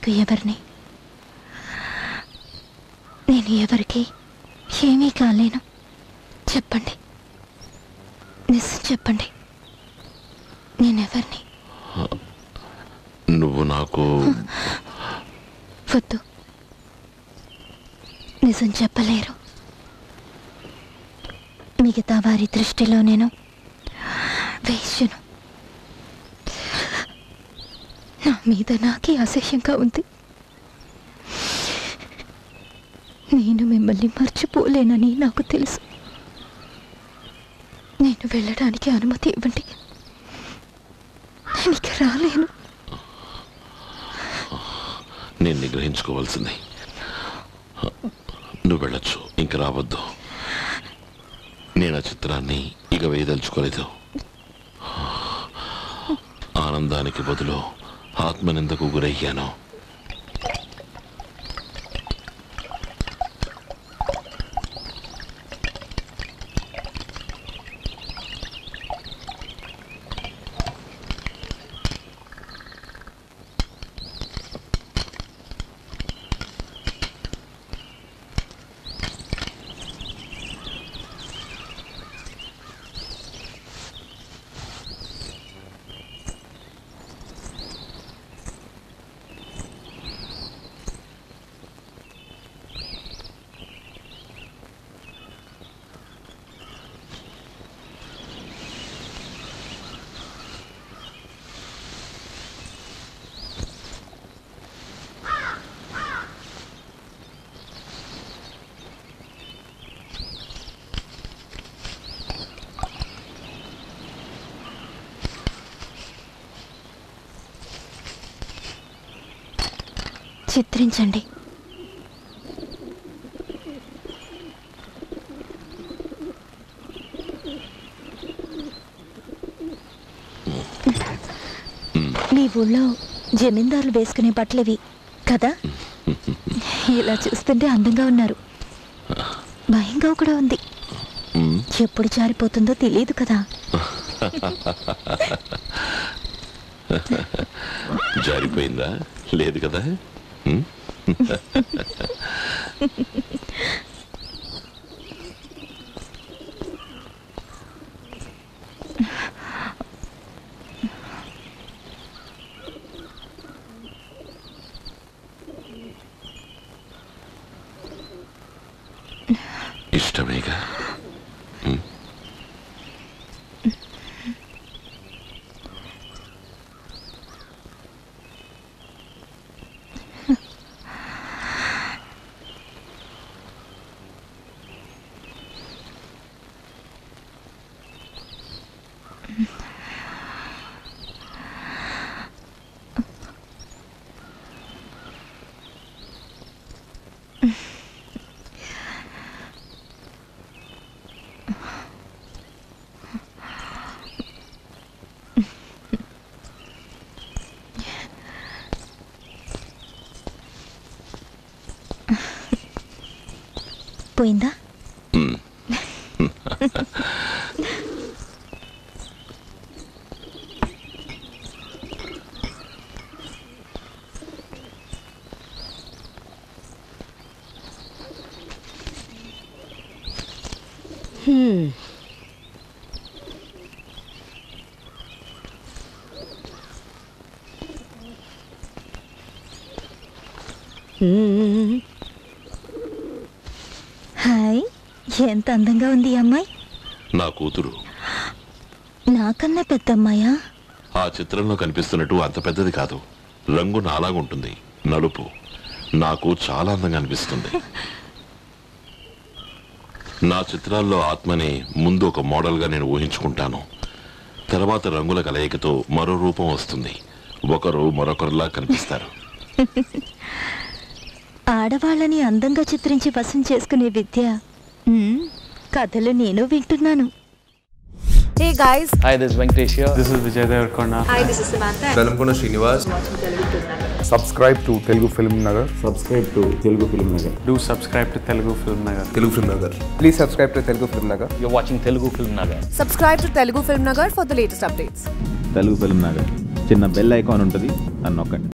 మీకు ఎవరిని? నేను ఎవరికి ఏమీ కాలేను. చెప్పండి, నిజం చెప్పండి, నేనెవరిని? నువ్వు నాకు వద్దు, నిజం చెప్పలేరు. మిగతా వారి దృష్టిలో నేను వేశ్యను. నా మీద నాకే అసహ్యంగా ఉంది. నేను మిమ్మల్ని మర్చిపోలేనని నాకు తెలుసు. నేను వెళ్ళడానికి అనుమతి ఇవ్వండి. నేను ఇక రాలేను. నేను నిగ్రహించుకోవాల్సింది. నువ్వు వెళ్ళొచ్చు, ఇంక రావద్దు. నేను ఆ చిత్రాన్ని ఇక వేయదలుచుకోలేదు. ఆనందానికి బదులు ఆత్మనిందకు గురయ్యాను. చిత్రించండి. మీ ఊళ్ళో జమీందారులు వేసుకునే బట్టలవి కదా? ఇలా చూస్తుంటే అందంగా ఉన్నారు. భయంగా కూడా ఉంది. ఎప్పుడు జారిపోతుందో తెలియదు కదా. జారిపోయిందా? లేదు కదా. ఇష్టమేగా. పోయిందా? హాయ్, ఎంత అందంగా ఉంది ఈ అమ్మాయి. నా కూతురు. నాకన్నా పెద్ద అమ్మాయా? ఆ చిత్రంలో కనిపిస్తున్నట్టు అంత పెద్దది కాదు. రంగు నాలాగుంటుంది, నలుపు. నాకు చాలా అందంగా అనిపిస్తుంది. నా చిత్రాల్లో ఆత్మని ముందు ఒక మోడల్గా నేను ఊహించుకుంటాను. తర్వాత రంగుల కలయికతో మరో రూపం వస్తుంది. ఒకరు మరొకరిలా కనిపిస్తారు. ఆడవాళ్ళని అందంగా చిత్రించి వశం చేసుకునే విద్య కథలు నేను వింటున్నాను. Hey guys. Hi, this is Venkatesh here. This is Vijay Devarkonda. Hi, this is Samantha. Velamkonda Srinivas. Subscribe to Telugu Film Nagar. Subscribe to Telugu Film Nagar. Do subscribe to Telugu Film Nagar. Telugu Film Nagar. Please subscribe to Telugu Film Nagar. You're watching Telugu Film Nagar. Subscribe to Telugu Film Nagar for the latest updates. Telugu Film Nagar. చిన్న bell icon ఉంటుంది, దాన్ని నొక్కండి.